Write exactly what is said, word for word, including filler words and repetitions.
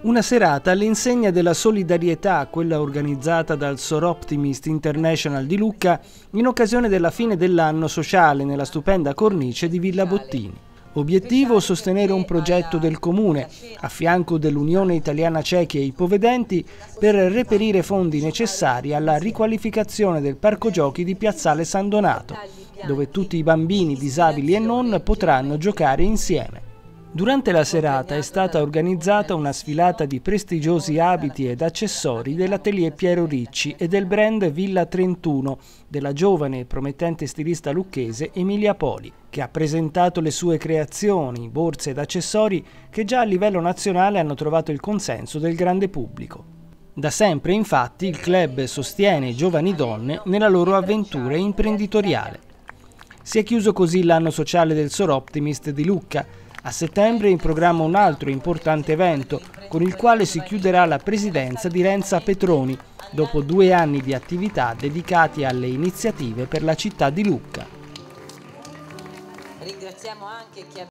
Una serata all'insegna della solidarietà, quella organizzata dal Soroptimist International di Lucca in occasione della fine dell'anno sociale nella stupenda cornice di Villa Bottini. Obiettivo: sostenere un progetto del Comune, a fianco dell'Unione Italiana Ciechi e Ipovedenti, per reperire fondi necessari alla riqualificazione del parco giochi di Piazzale San Donato, dove tutti i bambini, disabili e non, potranno giocare insieme. Durante la serata è stata organizzata una sfilata di prestigiosi abiti ed accessori dell'atelier Piero Ricci e del brand Villa trentuno della giovane e promettente stilista lucchese Emilia Poli, che ha presentato le sue creazioni, borse ed accessori che già a livello nazionale hanno trovato il consenso del grande pubblico. Da sempre, infatti, il club sostiene i giovani donne nella loro avventura imprenditoriale. Si è chiuso così l'anno sociale del Soroptimist di Lucca. A settembre è in programma un altro importante evento, con il quale si chiuderà la presidenza di Renza Petroni, dopo due anni di attività dedicati alle iniziative per la città di Lucca. Ringraziamo anche chi ha